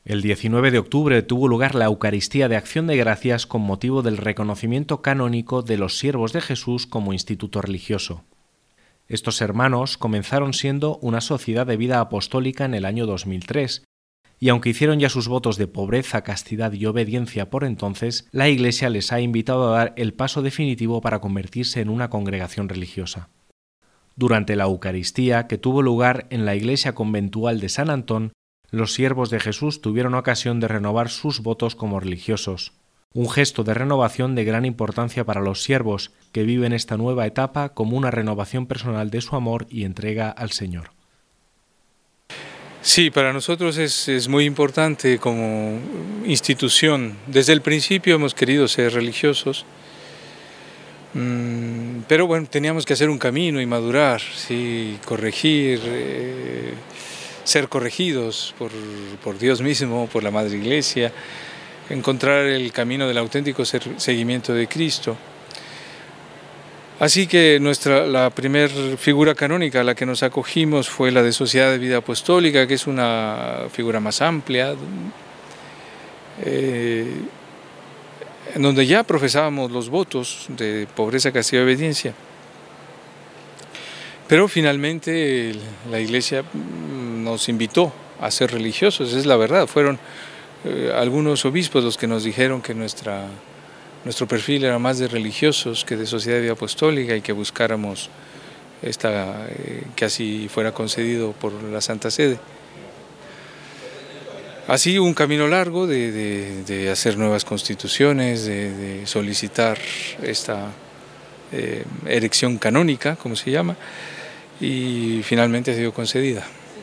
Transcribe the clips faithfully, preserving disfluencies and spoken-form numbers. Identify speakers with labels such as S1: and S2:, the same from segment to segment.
S1: El diecinueve de octubre tuvo lugar la Eucaristía de Acción de Gracias con motivo del reconocimiento canónico de los Siervos de Jesús como instituto religioso. Estos hermanos comenzaron siendo una sociedad de vida apostólica en el año dos mil tres, y aunque hicieron ya sus votos de pobreza, castidad y obediencia por entonces, la Iglesia les ha invitado a dar el paso definitivo para convertirse en una congregación religiosa. Durante la Eucaristía, que tuvo lugar en la iglesia conventual de San Antón, los siervos de Jesús tuvieron ocasión de renovar sus votos como religiosos, un gesto de renovación de gran importancia para los siervos que viven esta nueva etapa como una renovación personal de su amor y entrega al Señor.
S2: Sí, para nosotros es, es muy importante como institución. Desde el principio hemos querido ser religiosos, mm, pero bueno, teníamos que hacer un camino y madurar, sí, corregir, eh, ser corregidos por, por Dios mismo, por la Madre Iglesia, encontrar el camino del auténtico seguimiento de Cristo. Así que nuestra, la primera figura canónica a la que nos acogimos fue la de Sociedad de Vida Apostólica, que es una figura más amplia, eh, en donde ya profesábamos los votos de pobreza, castidad y obediencia. Pero finalmente la Iglesia nos invitó a ser religiosos, es la verdad. Fueron eh, algunos obispos los que nos dijeron que nuestra, nuestro perfil era más de religiosos que de sociedad de vida apostólica y que buscáramos esta, eh, que así fuera concedido por la Santa Sede. Así un camino largo de, de, de hacer nuevas constituciones, de, de solicitar esta eh, erección canónica, como se llama, y finalmente ha sido concedida.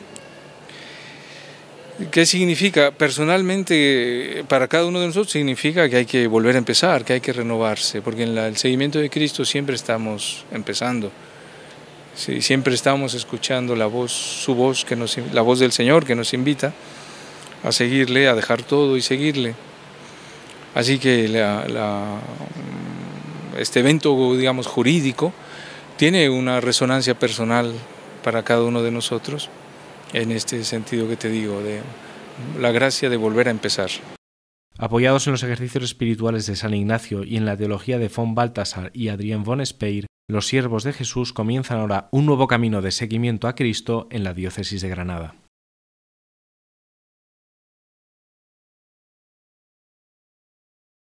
S2: ¿Qué significa? Personalmente, para cada uno de nosotros significa que hay que volver a empezar, que hay que renovarse, porque en la, el seguimiento de Cristo siempre estamos empezando, sí, siempre estamos escuchando la voz, su voz, que nos, la voz del Señor que nos invita a seguirle, a dejar todo y seguirle. Así que la, la, este evento, digamos, jurídico tiene una resonancia personal para cada uno de nosotros, en este sentido que te digo, de la gracia de volver a empezar.
S1: Apoyados en los ejercicios espirituales de San Ignacio y en la teología de von Balthasar y Adrien von Speyer, los siervos de Jesús comienzan ahora un nuevo camino de seguimiento a Cristo en la diócesis de Granada.